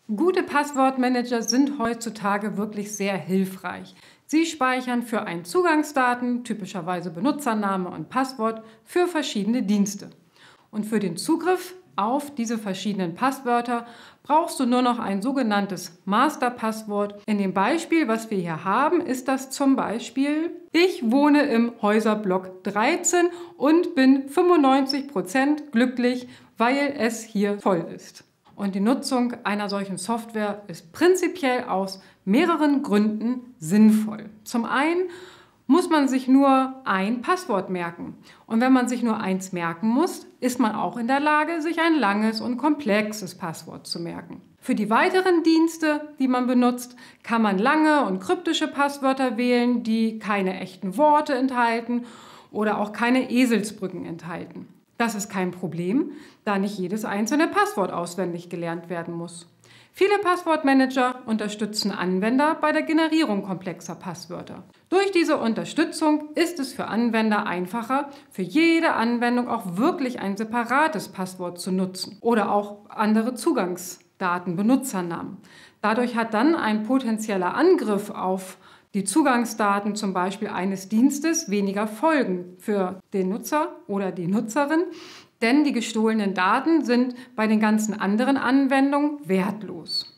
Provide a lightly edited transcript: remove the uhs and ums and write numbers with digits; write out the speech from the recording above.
Gute Passwortmanager sind heutzutage wirklich sehr hilfreich. Sie speichern für einen Zugangsdaten, typischerweise Benutzername und Passwort, für verschiedene Dienste. Und für den Zugriff auf diese verschiedenen Passwörter brauchst du nur noch ein sogenanntes Masterpasswort. In dem Beispiel, was wir hier haben, ist das zum Beispiel: Ich wohne im Häuserblock 13 und bin 95% glücklich, weil es hier voll ist. Und die Nutzung einer solchen Software ist prinzipiell aus mehreren Gründen sinnvoll. Zum einen muss man sich nur ein Passwort merken. Und wenn man sich nur eins merken muss, ist man auch in der Lage, sich ein langes und komplexes Passwort zu merken. Für die weiteren Dienste, die man benutzt, kann man lange und kryptische Passwörter wählen, die keine echten Worte enthalten oder auch keine Eselsbrücken enthalten. Das ist kein Problem, da nicht jedes einzelne Passwort auswendig gelernt werden muss. Viele Passwortmanager unterstützen Anwender bei der Generierung komplexer Passwörter. Durch diese Unterstützung ist es für Anwender einfacher, für jede Anwendung auch wirklich ein separates Passwort zu nutzen oder auch andere Zugangsdaten, Benutzernamen. Dadurch hat dann ein potenzieller Angriff auf die Zugangsdaten zum Beispiel eines Dienstes weniger Folgen für den Nutzer oder die Nutzerin, denn die gestohlenen Daten sind bei den ganzen anderen Anwendungen wertlos.